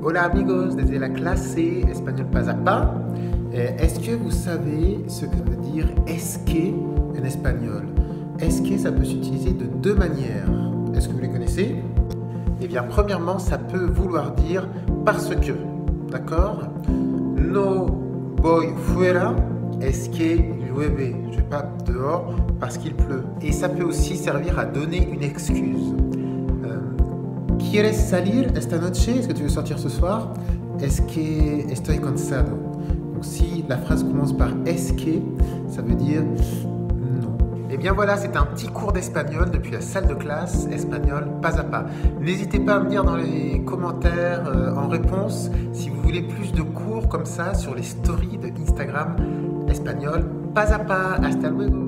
Hola amigos, desde la clase espagnol pas à pas. Est-ce que vous savez ce que veut dire est-ce que en espagnol? Est-ce que ça peut s'utiliser de deux manières. Est-ce que vous les connaissez? Eh bien, premièrement, ça peut vouloir dire parce que. D'accord? No voy fuera, es que llueve. Je ne vais pas dehors parce qu'il pleut. Et ça peut aussi servir à donner une excuse. ¿Quieres salir esta noche? Est-ce que tu veux sortir ce soir? Es que estoy cansado. Donc si la phrase commence par es que, ça veut dire non. Et bien voilà, c'est un petit cours d'espagnol depuis la salle de classe, espagnol pas à pas. N'hésitez pas à me dire dans les commentaires en réponse si vous voulez plus de cours comme ça sur les stories de Instagram espagnol pas à pas. Hasta luego!